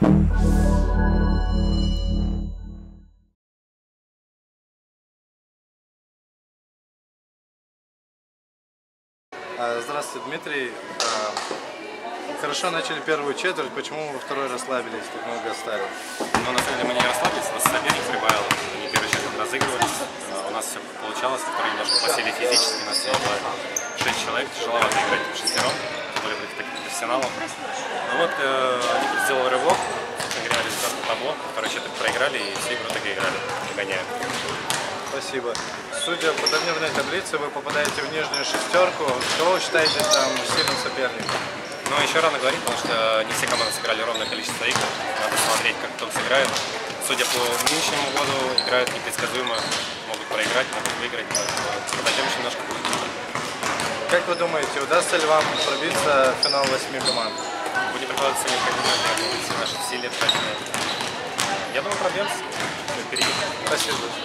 Здравствуйте, Дмитрий. Хорошо начали первую четверть, почему вы во второй расслабились, так много оставили? Ну, на самом деле мы не расслабились, нас соперник прибавил, они первый четверть разыгрывались, у нас все получалось, во второй немножко посели физически, у нас всего было 6 человек, тяжеловато играть в шестером, более против таких профессионалов. Ну вот, они сделали рывок, собственно говоря, результат на табло, второй четверть проиграли и всю игру так и играли, догоняют. Спасибо. Судя по турнирной таблице, вы попадаете в нижнюю шестерку. Кого вы считаете там сильным соперником? Но еще рано говорить, потому что не все команды сыграли ровное количество игр. Надо смотреть, как кто сыграет. Судя по нынешнему году, играют непредсказуемо, могут проиграть, могут выиграть. Подождем еще немножко. Как вы думаете, удастся ли вам пробиться в финал 8 команд? Будем прикладывать все необходимые, все наши усилия. Я думаю, пробьемся. Впереди. Спасибо.